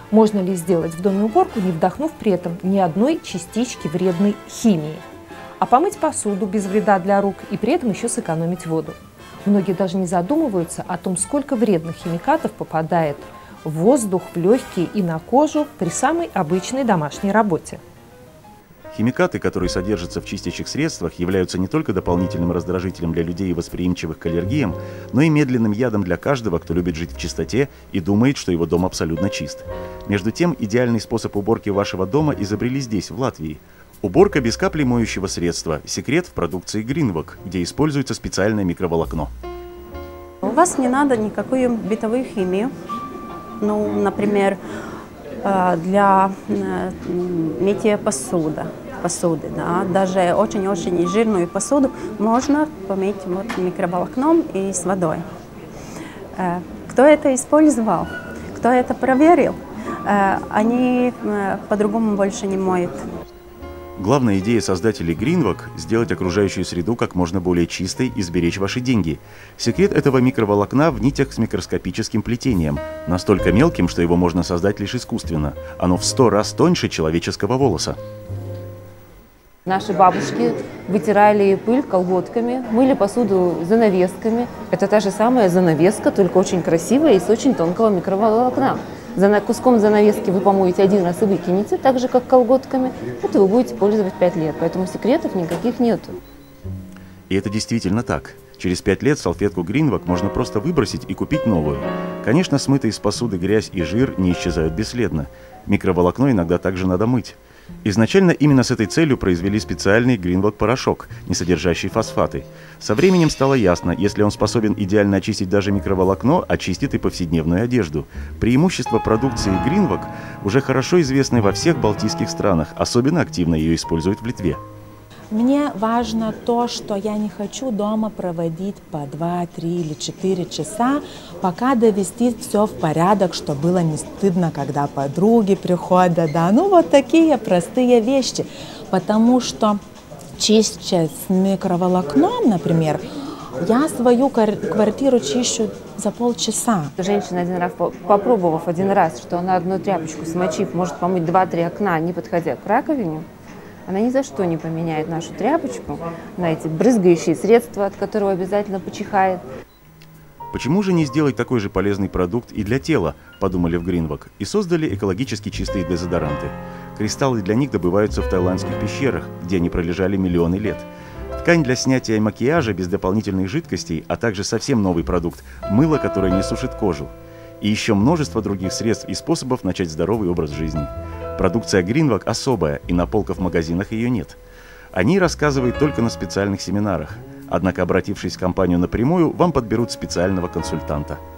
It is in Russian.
Можно ли сделать в доме уборку, не вдохнув при этом ни одной частички вредной химии? А помыть посуду без вреда для рук и при этом еще сэкономить воду. Многие даже не задумываются о том, сколько вредных химикатов попадает в воздух, в легкие и на кожу при самой обычной домашней работе. Химикаты, которые содержатся в чистящих средствах, являются не только дополнительным раздражителем для людей, восприимчивых к аллергиям, но и медленным ядом для каждого, кто любит жить в чистоте и думает, что его дом абсолютно чист. Между тем, идеальный способ уборки вашего дома изобрели здесь, в Латвии. Уборка без капли моющего средства – секрет в продукции Greenwag, где используется специальное микроволокно. У вас не надо никакую бытовую химию, ну, например, для мытья посуды, да, даже очень-очень жирную посуду можно помыть вот микроволокном и с водой. Кто это использовал, кто это проверил, они по-другому больше не моют. Главная идея создателей Greenwag – сделать окружающую среду как можно более чистой и сберечь ваши деньги. Секрет этого микроволокна в нитях с микроскопическим плетением, настолько мелким, что его можно создать лишь искусственно. Оно в 100 раз тоньше человеческого волоса. Наши бабушки вытирали пыль колготками, мыли посуду занавесками. Это та же самая занавеска, только очень красивая и с очень тонкого микроволокна. Куском занавески вы помоете один раз и выкинете, так же, как колготками. Это вы будете пользовать 5 лет, поэтому секретов никаких нету. И это действительно так. Через 5 лет салфетку Greenwag можно просто выбросить и купить новую. Конечно, смытые из посуды грязь и жир не исчезают бесследно. Микроволокно иногда также надо мыть. Изначально именно с этой целью произвели специальный Greenwag порошок, не содержащий фосфаты. Со временем стало ясно, если он способен идеально очистить даже микроволокно, очистит и повседневную одежду. Преимущества продукции Greenwag уже хорошо известны во всех балтийских странах, особенно активно ее используют в Литве. Мне важно то, что я не хочу дома проводить по 2, 3 или 4 часа, пока довести все в порядок, чтобы было не стыдно, когда подруги приходят. Да. Ну вот такие простые вещи, потому что чистя с микроволокном, например, я свою квартиру чищу за полчаса. Женщина, один раз попробовав один раз, что она одну тряпочку смочив, может помыть 2-3 окна, не подходя к раковине, она ни за что не поменяет нашу тряпочку на эти брызгающие средства, от которого обязательно почихает. Почему же не сделать такой же полезный продукт и для тела, подумали в Greenwag, и создали экологически чистые дезодоранты. Кристаллы для них добываются в таиландских пещерах, где они пролежали миллионы лет. Ткань для снятия макияжа без дополнительных жидкостей, а также совсем новый продукт – мыло, которое не сушит кожу. И еще множество других средств и способов начать здоровый образ жизни. Продукция Greenwag особая, и на полках в магазинах ее нет. О ней рассказывают только на специальных семинарах. Однако, обратившись в компанию напрямую, вам подберут специального консультанта.